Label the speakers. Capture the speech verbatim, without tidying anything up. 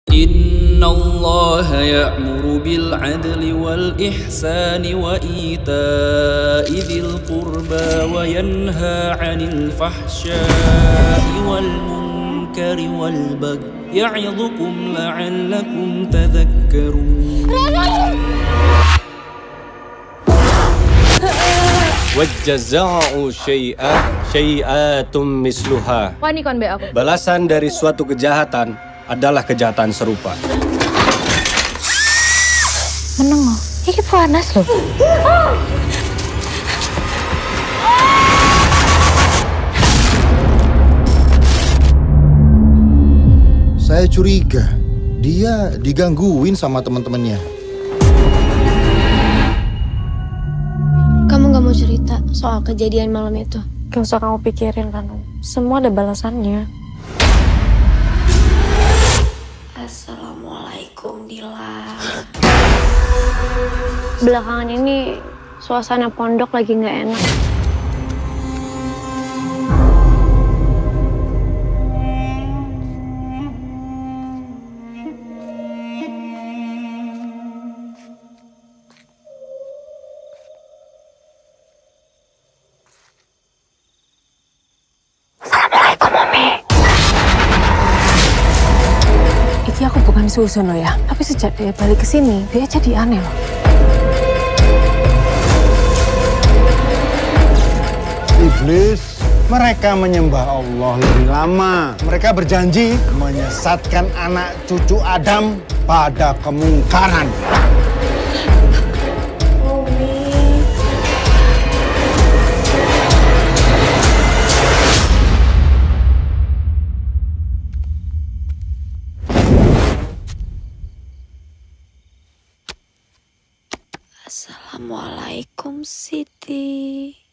Speaker 1: إن الله يأمر بالعدل والإحسان وإيتاء ذي القربى وينهى عن الفحشاء والمنكر والبغي يعظكم لعلكم تذكرون.
Speaker 2: Wajaza'u syai'a syai'atum misluha.
Speaker 3: Wani kon be aku.
Speaker 2: Balasan dari suatu kejahatan adalah kejahatan serupa.
Speaker 3: Meneng loh. Iki panas loh.
Speaker 4: Saya curiga dia digangguin sama teman-temannya.
Speaker 5: Kamu gak mau cerita soal kejadian malam itu?
Speaker 6: Gak usah kamu pikirin, Ranu. Semua ada balasannya.
Speaker 5: Assalamualaikum, Dila. Belakangan ini suasana pondok lagi gak enak.
Speaker 6: Iki aku bukan susun loh ya, tapi sejak dia balik ke sini, dia jadi aneh loh.
Speaker 4: Iblis, mereka menyembah Allah lebih lama. Mereka berjanji menyesatkan anak cucu Adam pada kemungkaran.
Speaker 5: Assalamualaikum, Siti.